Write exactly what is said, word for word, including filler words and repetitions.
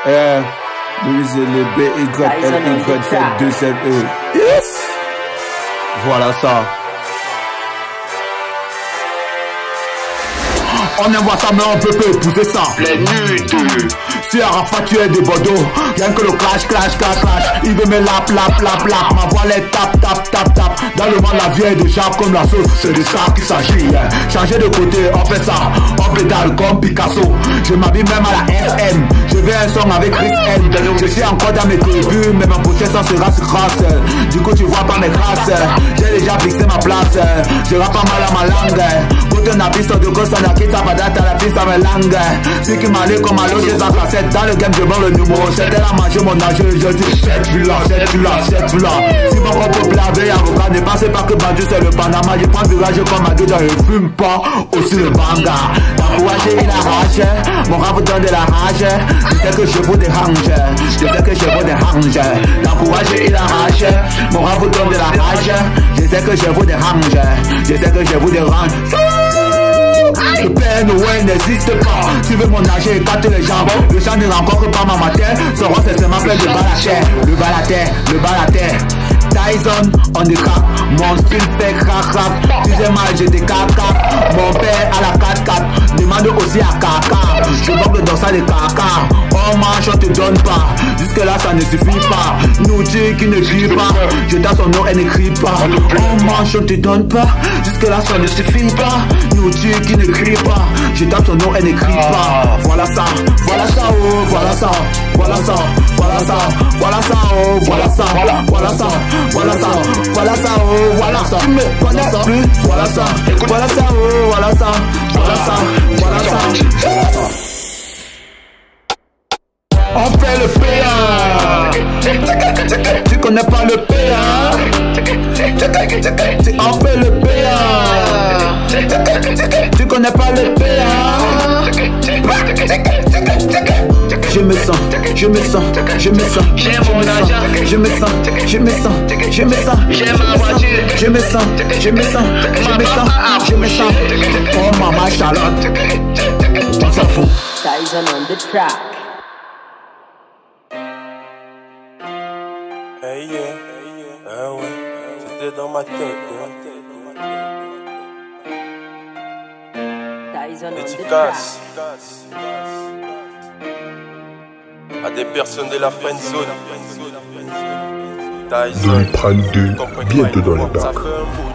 Eh, Louise le B Y L Y Z deux Z E. Yes! Voilà ça. On envoie ça mais on peut pas épouser ça. Les nudes. Si Arafat tu es de Bordeaux, rien que le clash, clash, clash, clash. Il veut me lap, lap, lap, lap. Ma voix les tap, tap, tap, tap. Dans le monde la vieille de Jacques comme la sauce. C'est de ça qu'il s'agit. Hein. Changer de côté, on fait ça. On pédale comme Picasso. Je m'habille même à la S M. Je vais un son avec Chris N. Je suis encore dans mes débuts, mais ma possession sera sur grâce. Du coup tu vois pas mes grâces. J'ai déjà fixé ma place. Je rappe pas mal à ma langue. Côté na piste de gosse, on a quitté sa badate à la piste à mes langues. C'est qui m'a comme à l'eau, j'ai sa cassette. Dans le game, je vends le numéro sept. Elle a mangé mon âge, je dis cette vue là, cette vue là, cette vue là. Si mon corps peut laver, avocat, ne pensez pas que Bandu c'est le Panama. Je prends du rage comme un gueule, je fume pas, aussi le banga. D'encourager, il arrache. Mon rap vous donne de la rage. Je sais que je vous dérange. Je sais que je vous dérange. D'encourager, il arrache. Mon rap vous donne de la rage. Je sais que je vous dérange. Je sais que je vous dérange. Le Père Noël n'existe pas. Tu veux mon âge, écarte les jambes. Le chant ne rencontre pas ma mater. Son roi c'est seulement fait de balater. Le balater, le balater. Tyson, on the crack. Mon style fait crack crack. Tu sais mal, j'ai des caca. Mon père à la quatre quatre. Demande aussi à caca. Je manque dans ça des caca. On mange, on te donne pas. Jusque là ça ne suffit pas. Nous dit qui ne crie pas. Je tape son nom, elle n'écrit pas. On mange, on te donne pas. Jusque là ça ne suffit pas. Nous dit qui ne crie pas. Je tape son nom, elle n'écrit pas. Voilà ça, voilà ça, oh, voilà ça, voilà ça, voilà ça, voilà ça, oh, voilà ça, voilà ça, voilà ça, voilà ça, oh, voilà ça. Tu me connais plus, voilà ça, voilà ça, oh, voilà ça, voilà ça, voilà ça, voilà ça. On fait le P A. Tu connais pas le P A. On fait le P A. Tu connais pas le P A. Je me sens, je me sens, je me sens, j'aime mon argent, je me sens, je me sens, je me sens, j'aime ma voiture, je me sens, je me sens, je me sens, je me sens. Oh maman Charlotte, on s'en fout. Tyson on the track. Hey yeah, ah ouais, c'était dans ma tête. Tyson on the Efficace. track. À des personnes de la friend zone. Tyson. deux mille trente-deux, bientôt dans les bacs. Ça fait un bout.